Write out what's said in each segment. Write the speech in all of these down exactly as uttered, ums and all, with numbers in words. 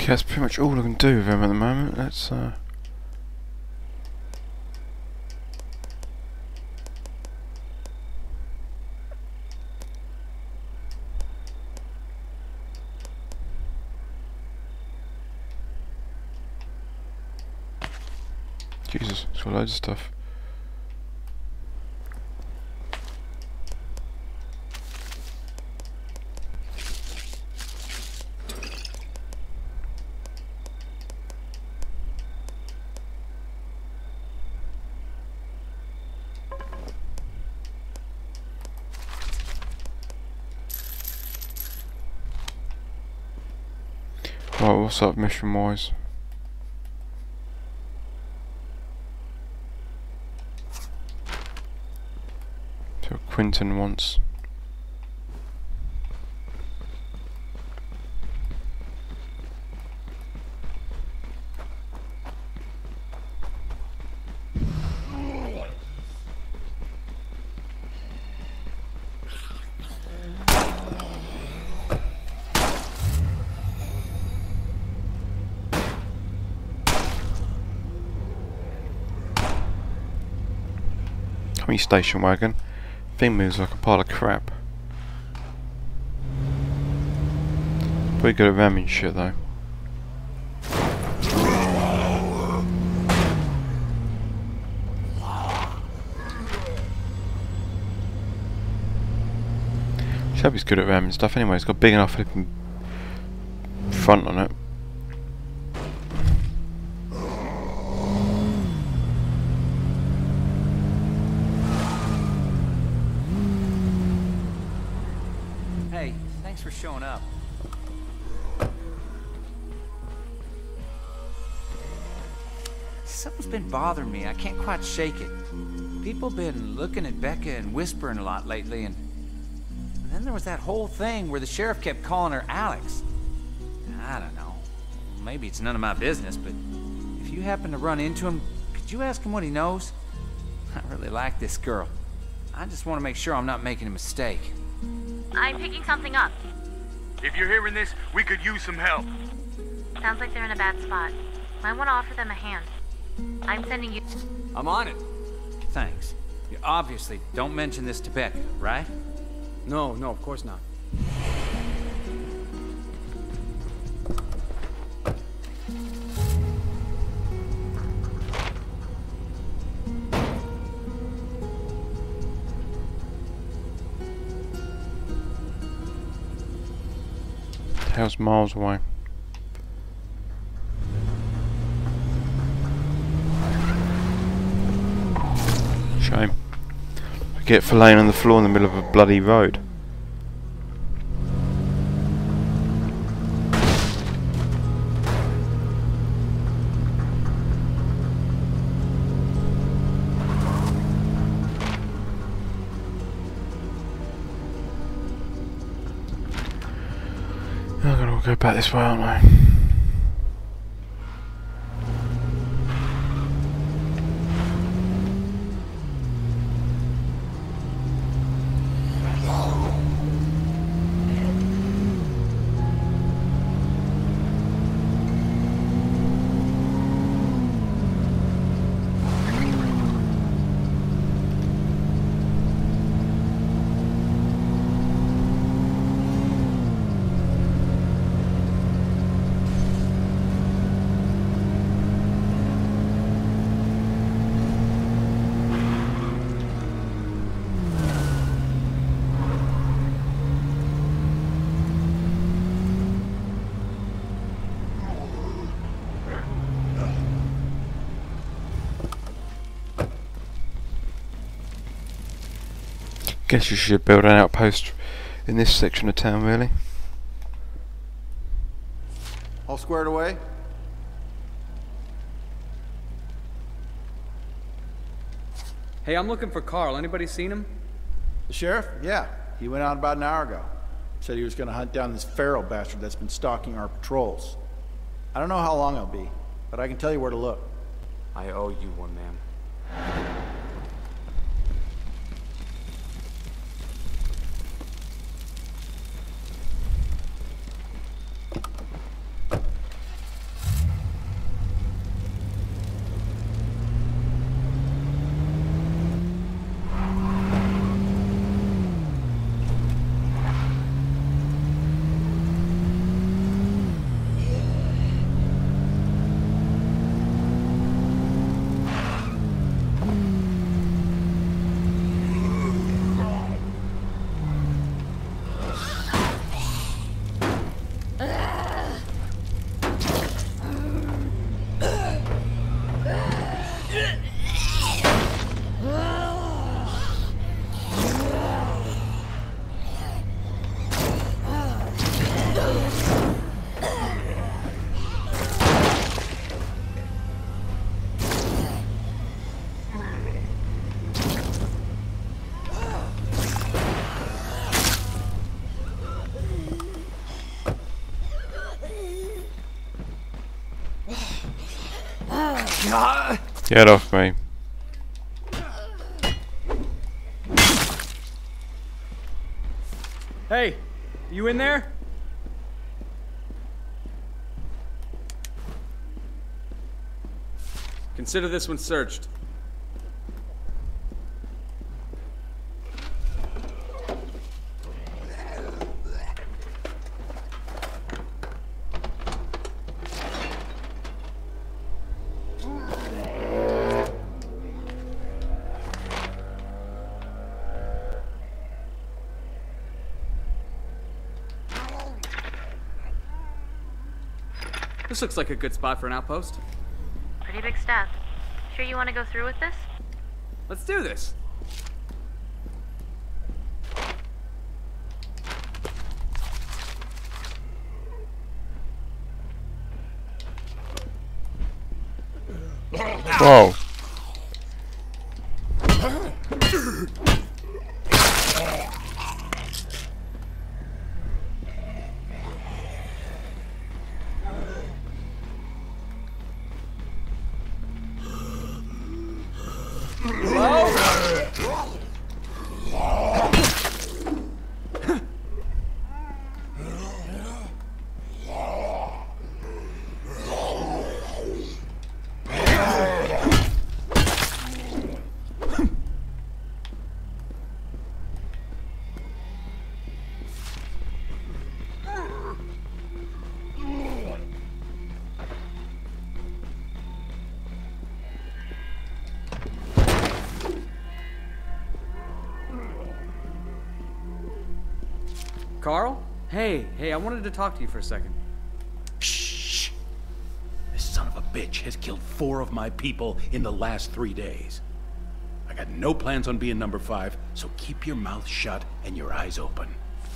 Okay, that's pretty much all I can do with him at the moment. Let's uh Jesus, it's got loads of stuff. Right, what's up mission wise? So Quentin wants. Coming station wagon. Thing moves like a pile of crap. Pretty good at ramming shit though. Shelby's good at ramming stuff anyway, it's got big enough flipping front on it. Hey, thanks for showing up. Something's been bothering me. I can't quite shake it. People been looking at Becca and whispering a lot lately, and, and then there was that whole thing where the sheriff kept calling her Alex. I don't know. Maybe it's none of my business, but if you happen to run into him, could you ask him what he knows? I really like this girl. I just want to make sure I'm not making a mistake. I'm picking something up. If you're hearing this, we could use some help. Sounds like they're in a bad spot. Might want to offer them a hand. I'm sending you... I'm on it. Thanks. You obviously don't mention this to Becca, right? No, no, of course not. Hell's miles away. Shame. I get for laying on the floor in the middle of a bloody road. I'm gonna go back this way, aren't I? Guess you should build an outpost in this section of town, really. All squared away? Hey, I'm looking for Carl. Anybody seen him? The sheriff? Yeah. He went out about an hour ago. Said he was going to hunt down this feral bastard that's been stalking our patrols. I don't know how long he'll be, but I can tell you where to look. I owe you one, man. Get off me. Hey, you in there? Consider this one searched. This looks like a good spot for an outpost. Pretty big stuff. Sure you want to go through with this? Let's do this. Whoa. Carl? Hey, hey, I wanted to talk to you for a second. Shh. This son of a bitch has killed four of my people in the last three days. I got no plans on being number five, so keep your mouth shut and your eyes open.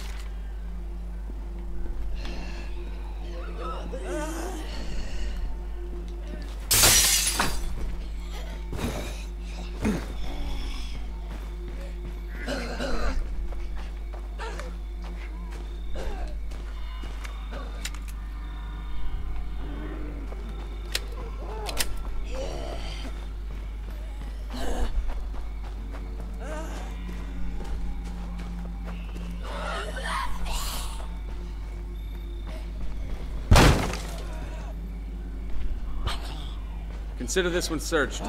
Consider this one searched.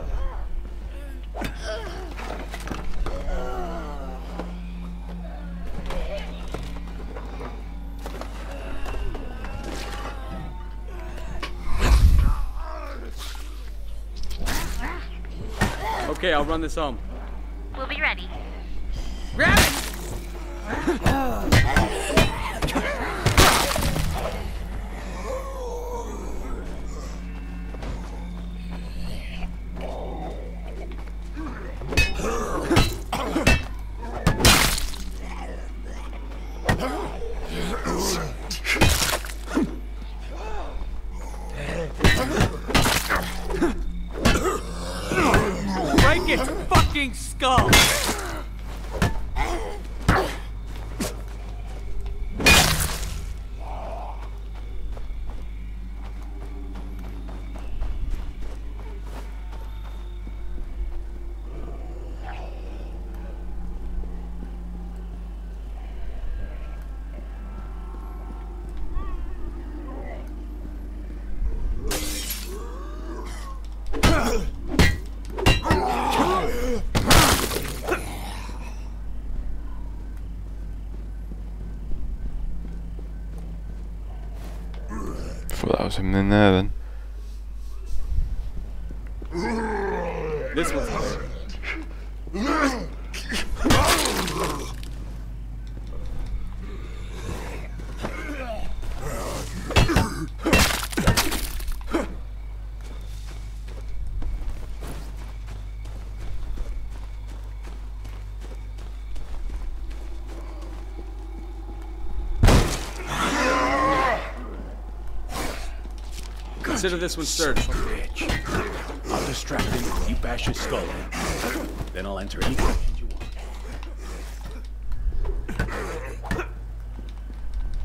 Okay, I'll run this home. We'll be ready. Grab it! Break its fucking skull! Thought that was him in there then. This one's hard. Consider this one searched. Bitch. I'll distract him if you bash his skull in. Then I'll answer any questions you want.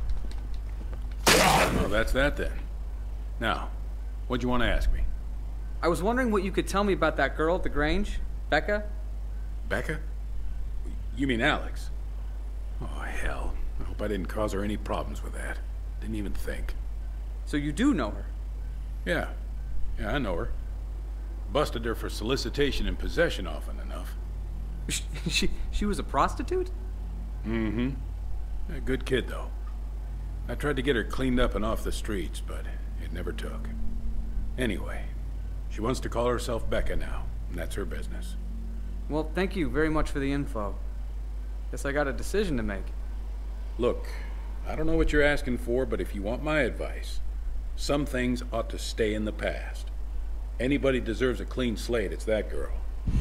Well, that's that then. Now, what'd you want to ask me? I was wondering what you could tell me about that girl at the Grange, Becca? Becca? You mean Alex? Oh, hell. I hope I didn't cause her any problems with that. Didn't even think. So you do know her? Yeah. Yeah, I know her. Busted her for solicitation and possession often enough. She, she, she was a prostitute? Mm-hmm. A good kid, though. I tried to get her cleaned up and off the streets, but it never took. Anyway, she wants to call herself Becca now, and that's her business. Well, thank you very much for the info. Guess I got a decision to make. Look, I don't know what you're asking for, but if you want my advice, some things ought to stay in the past. Anybody deserves a clean slate, it's that girl.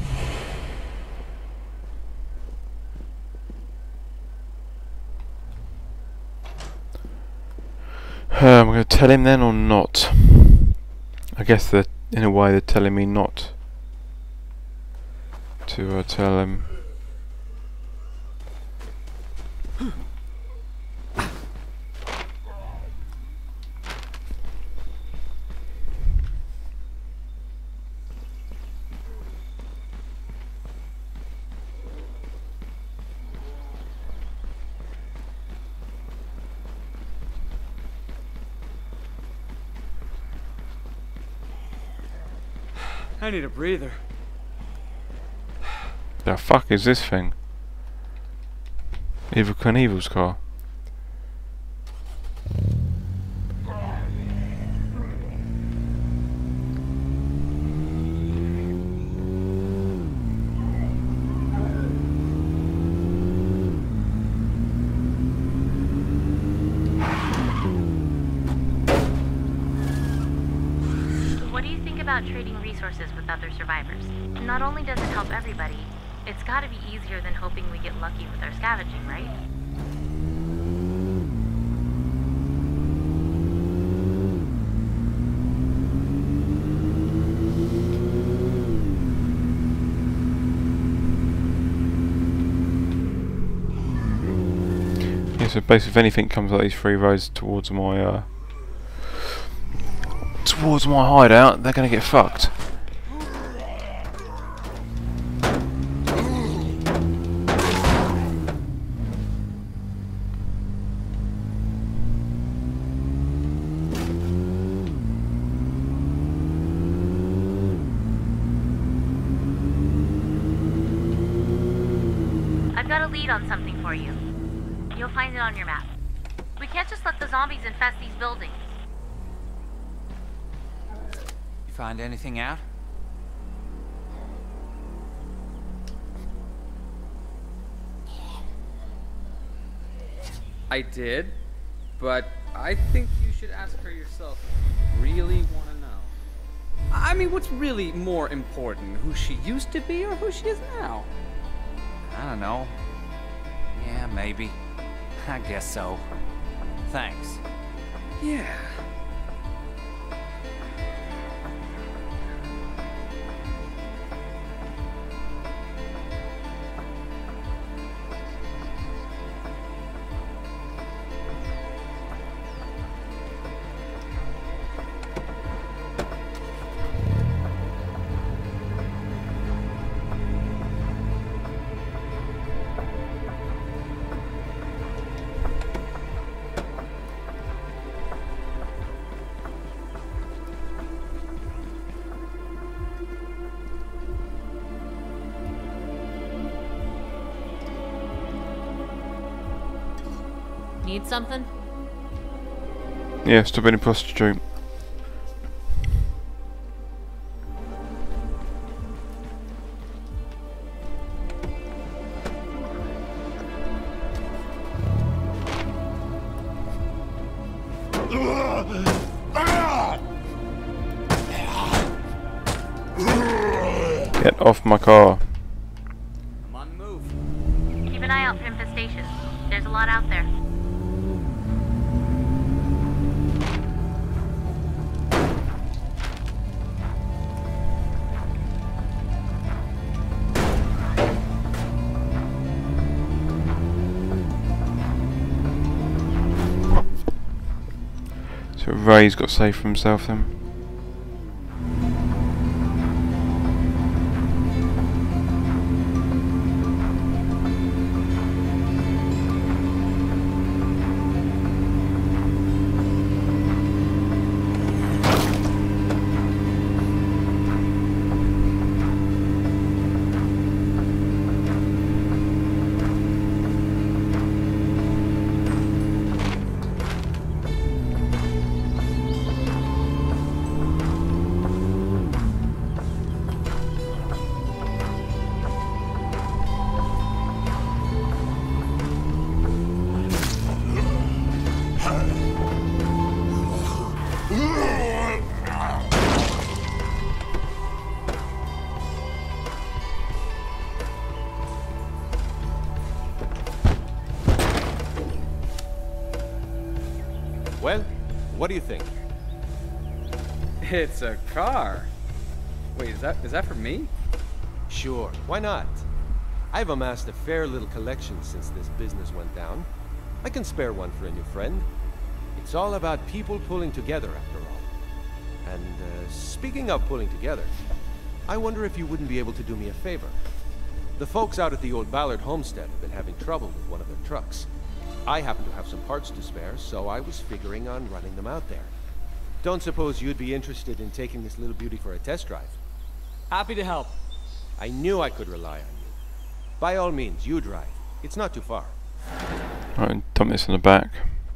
Uh, I'm going to tell him then or not? I guess that in a way they're telling me not to uh, tell him. I need a breather. The fuck is this thing? Evil Knievel's car. What do you think about trading resources with other survivors? Not only does it help everybody, it's gotta be easier than hoping we get lucky with our scavenging, right? Yeah, so basically if anything comes like these three roads towards my uh towards my hideout, they're gonna get fucked. I've got a lead on something for you. You'll find it on your map. We can't just let the zombies infest these buildings. You find anything out? I did, but I think you should ask her yourself if you really want to know. I mean, what's really more important, who she used to be or who she is now? I don't know. Yeah, maybe. I guess so. Thanks. Yeah. Need something? Yeah, stop being a prostitute. Get off my car. I'm on the move. Keep an eye out for infestations. There's a lot out there. So Ray's got saved for himself then. What do you think? It's a car. Wait, is that is that for me? Sure, why not? I've amassed a fair little collection since this business went down. I can spare one for a new friend. It's all about people pulling together, after all. And uh, speaking of pulling together, I wonder if you wouldn't be able to do me a favor. The folks out at the old Ballard homestead have been having trouble with one of their trucks. I happen to have some parts to spare, so I was figuring on running them out there. Don't suppose you'd be interested in taking this little beauty for a test drive? Happy to help. I knew I could rely on you. By all means, you drive. It's not too far. Right, dump this in the back.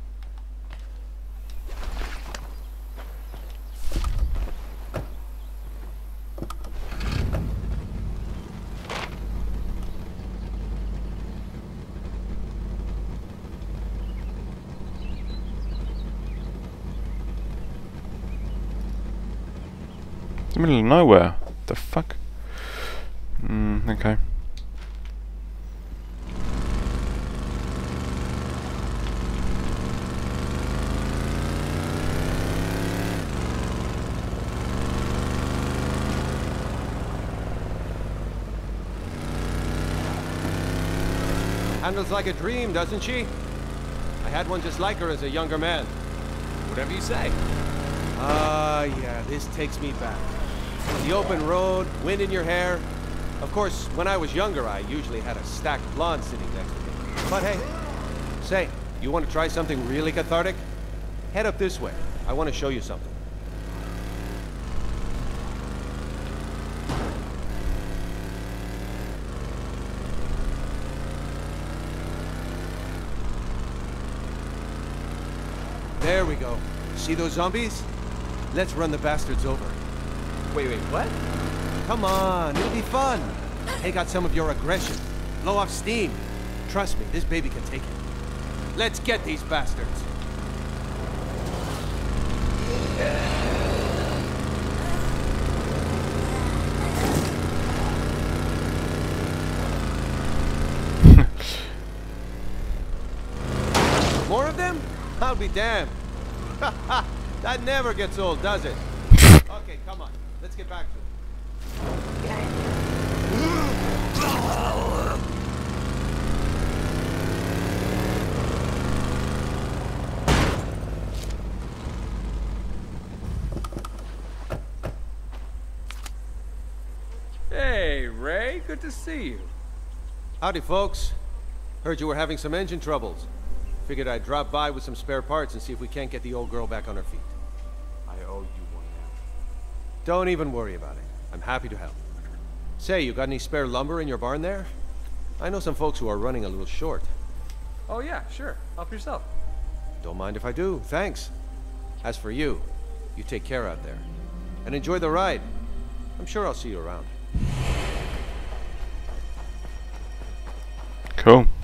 The middle of nowhere. The fuck? Hmm, okay. Handles like a dream, doesn't she? I had one just like her as a younger man. Whatever you say. Ah, uh, yeah, this takes me back. The open road, wind in your hair. Of course, when I was younger, I usually had a stacked blonde sitting next to me. But hey, say, you want to try something really cathartic? Head up this way. I want to show you something. There we go. See those zombies? Let's run the bastards over. Wait, wait, what? Come on, it'll be fun. Take out some of your aggression. Blow off steam. Trust me, this baby can take it. Let's get these bastards. More of them? I'll be damned. That never gets old, does it? Okay, come on. Let's get back to it. Hey, Ray, good to see you. Howdy, folks. Heard you were having some engine troubles. Figured I'd drop by with some spare parts and see if we can't get the old girl back on her feet. I owe you one now. Don't even worry about it. I'm happy to help. Say, you got any spare lumber in your barn there? I know some folks who are running a little short. Oh yeah, sure. Help yourself. Don't mind if I do, thanks. As for you, you take care out there. And enjoy the ride. I'm sure I'll see you around. Cool.